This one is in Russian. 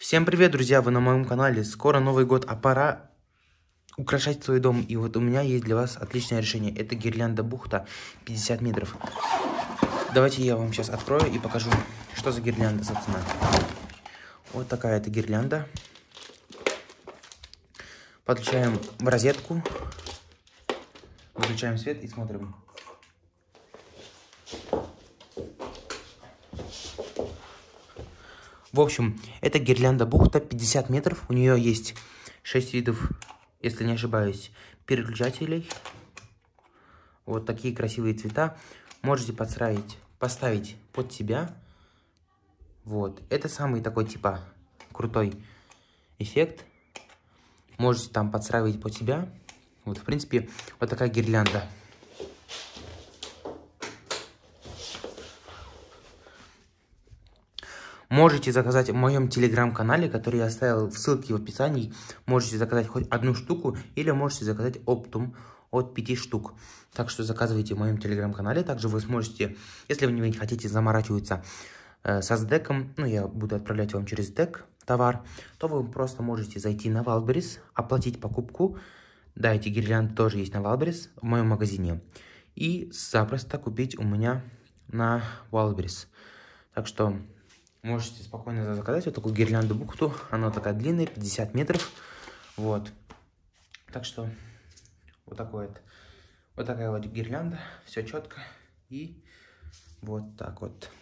Всем привет, друзья! Вы на моем канале. Скоро Новый год, а пора украшать свой дом. И вот у меня есть для вас отличное решение. Это гирлянда бухта 50 метров. Давайте я вам сейчас открою и покажу, что за гирлянда, собственно. Вот такая это гирлянда. Подключаем в розетку. Выключаем свет и смотрим. В общем, это гирлянда бухта 50 метров. У нее есть 6 видов, если не ошибаюсь, переключателей. Вот такие красивые цвета. Можете поставить под себя. Вот. Это самый такой типа крутой эффект. Можете там подстраивать под себя. Вот, в принципе, вот такая гирлянда. Можете заказать в моем телеграм-канале, который я оставил в ссылке в описании. Можете заказать хоть одну штуку, или можете заказать оптом от 5 штук. Так что заказывайте в моем телеграм-канале. Также вы сможете, если вы не хотите заморачиваться со сдеком, ну я буду отправлять вам через сдек товар, то вы просто можете зайти на Wildberries, оплатить покупку. Да, эти гирлянды тоже есть на Wildberries в моем магазине. И запросто купить у меня на Wildberries. Так что можете спокойно заказать вот такую гирлянду бухту. Она такая длинная, 50 метров. Вот. Так что вот такая вот гирлянда. Все четко. И вот так вот.